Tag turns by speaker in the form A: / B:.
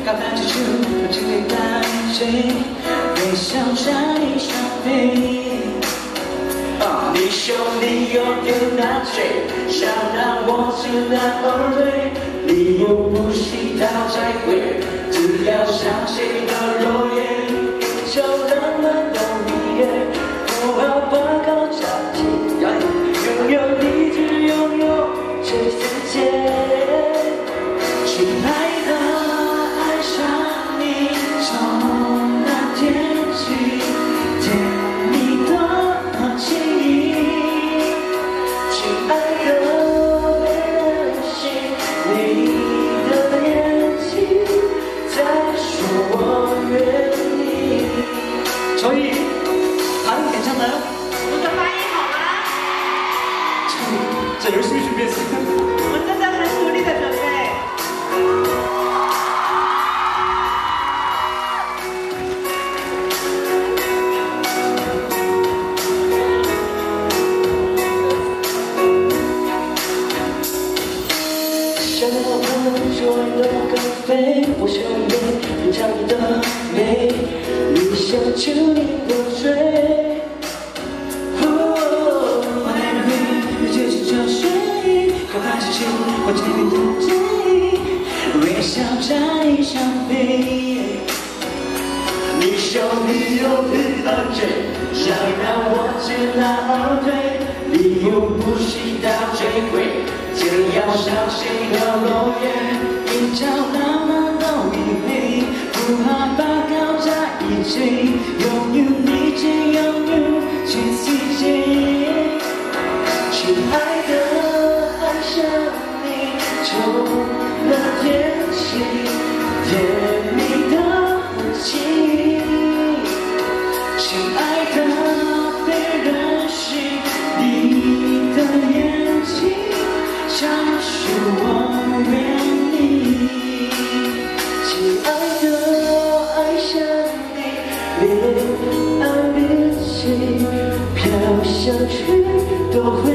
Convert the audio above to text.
A: 高谈起初，我只会带醉，微笑在你伤悲。你说你有点难睡，想让我知难而退，你又不知道再会，只要相信的诺言，就让人都一夜，不要把高架起，拥有你只拥有这世界。亲爱的，爱上你从那天起，甜蜜的记忆。亲爱的，别任性，你的眼睛在说我愿意。所以，韩演唱的，
B: 我的发音好吗？
A: 자 열심히 준비했습니다.
B: 我真的很努力的准备。
A: 想要喝酒的咖啡，我想念品尝你的美，你像秋天的水。我爱的你，接近潮水，高谈起初，我这边的记忆，微笑在你伤悲。你说你有点难追，想让我知难而退，你又不知道追回，只要相信的诺言，一朝浪漫都一回，不怕把高在一起，拥有你只拥有全世界。亲爱的，爱上你从那天起，甜蜜的记忆。亲爱的，别任性，你的眼睛闪烁我愿意。亲爱的，爱上你，恋爱旅行，飘向去都会。